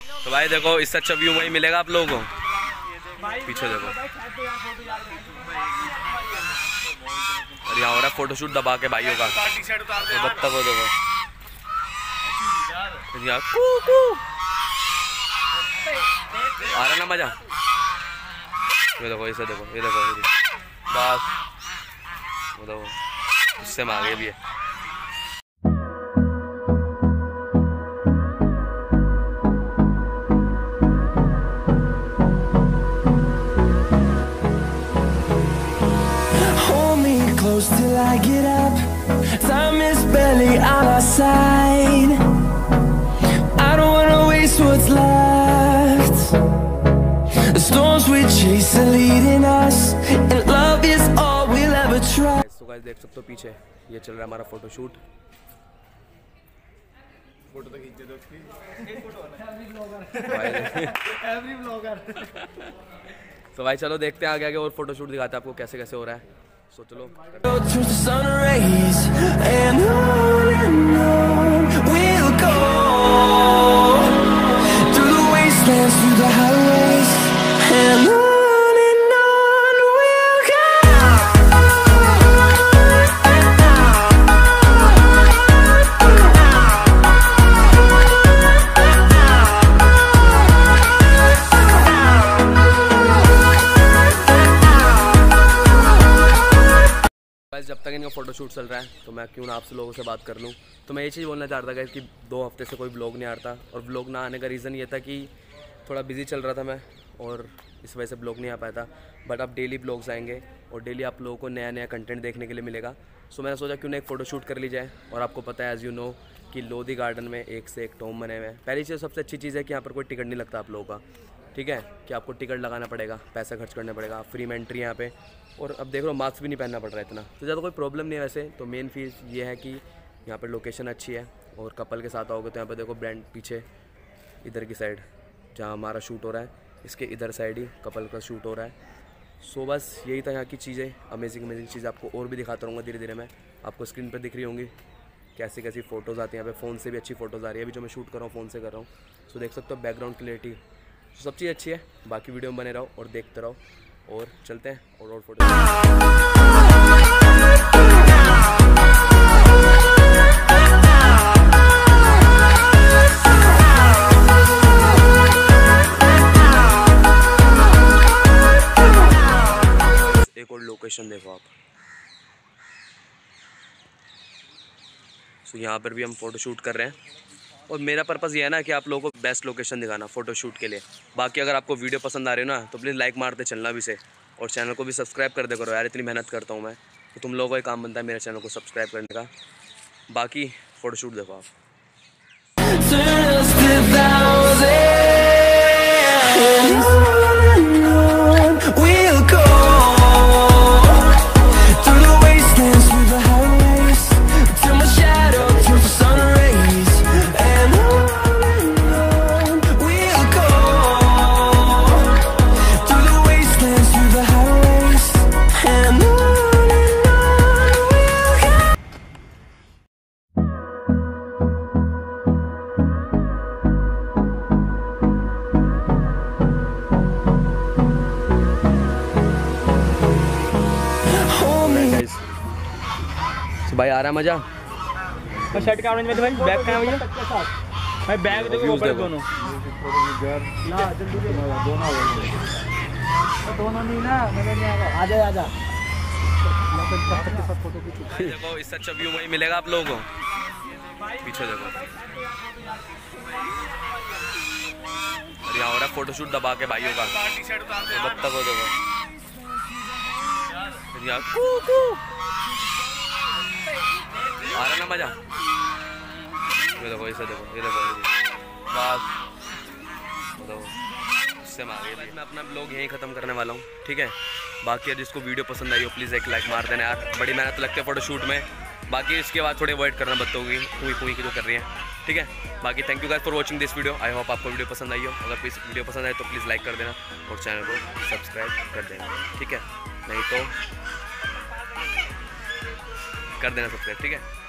तो भाई देखो इससे अच्छा व्यू वही मिलेगा आप लोगों को। पीछे देखो और यहाँ हो रहा है फोटोशूट दबा के भाइयों का। तो बत्तख को देखो यहाँ आ रहा ना मजा। ये देखो इसे देखो, ये देखो बस वो देखो इससे में आगे भी है। Close till I get up. Time is barely on our side. I don't wanna waste what's left. The storms we chase are leading us, and love is all we'll ever try. तो guys देख सकते हो पीछे ये चल रहा है हमारा फोटोशूट। फोटो तो खींचे दो उसकी। एक फोटो एवरी ब्लॉगर। तो भाई चलो देखते हैं आगे आगे और फोटोशूट दिखाते हैं आपको कैसे कैसे हो रहा है। सो चलो जब तक इनका फोटोशूट चल रहा है तो मैं क्यों ना आपसे लोगों से बात कर लूँ। तो मैं ये चीज़ बोलना चाहता था कि 2 हफ्ते से कोई ब्लॉग नहीं आता और ब्लॉग ना आने का रीज़न ये था कि थोड़ा बिजी चल रहा था मैं और इस वजह से ब्लॉग नहीं आ पाया था। बट अब डेली ब्लॉग्स आएंगे और डेली आप लोगों को नया नया कंटेंट देखने के लिए मिलेगा। सो मैंने सोचा क्यों ना एक फ़ोटोशूट कर ली जाए। और आपको पता है एज़ यू नो कि लोधी गार्डन में एक से एक टॉम बने हुए हैं। पहली चीज़ सबसे अच्छी चीज़ है कि यहाँ पर कोई टिकट नहीं लगता आप लोगों का, ठीक है, कि आपको टिकट लगाना पड़ेगा, पैसा खर्च करना पड़ेगा, फ्री में एंट्री यहाँ पे। और अब देख लो मास्क भी नहीं पहनना पड़ रहा है इतना, तो ज़्यादा कोई प्रॉब्लम नहीं है वैसे। तो मेन फीस ये है कि यहाँ पर लोकेशन अच्छी है और कपल के साथ आओगे तो यहाँ पर देखो ब्रांड पीछे इधर की साइड जहाँ हमारा शूट हो रहा है इसके इधर साइड ही कपल का शूट हो रहा है। सो बस यही था यहाँ की चीज़ें, अमेजिंग चीज़ें आपको और भी दिखाता रहूँगा धीरे धीरे। मैं आपको स्क्रीन पर दिख रही होंगी कैसी कैसी फ़ोटोज़ आती हैं यहाँ पे। फ़ोन से भी अच्छी फ़ोटोज़ आ रही है, अभी जो मैं शूट कर रहा हूँ फ़ोन से कर रहा हूँ। सो देख सकते हो बैकग्राउंड क्लियरिटी सब चीज़ अच्छी है। बाकी वीडियो में बने रहो और देखते रहो और चलते हैं और फोटो। एक और लोकेशन देखो आप। सो यहाँ पर भी हम फ़ोटो शूट कर रहे हैं और मेरा पर्पज़ ये है ना कि आप लोगों को बेस्ट लोकेशन दिखाना फ़ोटो शूट के लिए। बाकी अगर आपको वीडियो पसंद आ रही हो ना तो प्लीज़ लाइक मारते चलना भी से और चैनल को भी सब्सक्राइब कर दे करो यार, इतनी मेहनत करता हूँ मैं तो तुम लोगों का ही काम बनता है मेरे चैनल को सब्सक्राइब करने का। बाकी फ़ोटो शूट देखो आप। भाई आ रहा है मजा। शर्ट का ऑरेंज में भाई बैग कहाँ है भैया? भाई बैग देखो ऊपर दोनों नहीं ना, मैंने नहीं आगा। आजा आजा देखो इससे अच्छा व्यू वही मिलेगा आप लोगों को। पीछे देखो और यहाँ हो रहा है फोटोशूट दबा के भाइयों का। तो बत्तख को देखो यहाँ आ रहा ना मजा। ये देखो इसे देखो, ये देखो बस देखो इससे मैं आगे। मैं अपना ब्लॉग यहीं ख़त्म करने वाला हूँ, ठीक है। बाकी अगर जिसको वीडियो पसंद आई हो प्लीज़ एक लाइक मार देना यार, बड़ी मेहनत लगती है फोटोशूट में। बाकी इसके बाद थोड़े अवॉइड करना बत्तोगी कुई की जो कर रही है, ठीक है। बाकी thank you guys for watching this video. I hope आपको वीडियो पसंद आई हो। अगर प्लीज़ वीडियो पसंद आए तो प्लीज़ लाइक कर देना और चैनल को सब्सक्राइब कर देना, ठीक है। नहीं तो कर देना सब्सक्राइब, ठीक है।